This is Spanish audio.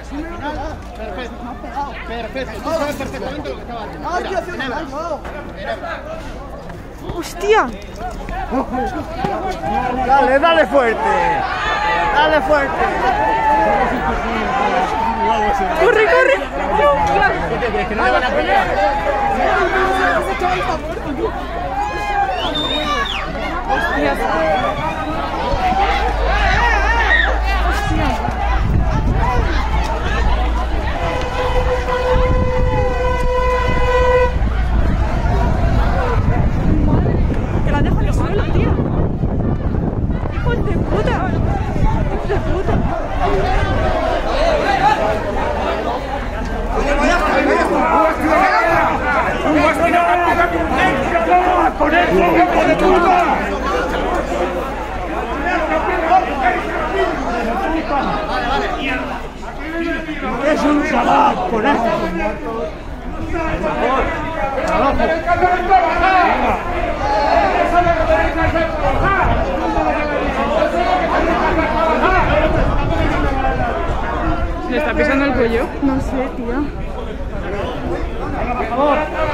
Perfecto. Tú sabes perfectamente lo que estaba haciendo. ¡Hostia! Dale fuerte. Dale fuerte. ¡Corre! ¿Qué te crees? ¿Que no le van a pelear? ¡Hostias! Que la dejo en el suelo, tío. ¡Hijos de puta! ¡Hijos de puta! ¡Con eso, hijo de puta! Es un chaval, con eso. ¿Le está pisando el cuello? No sé, tío. Por favor.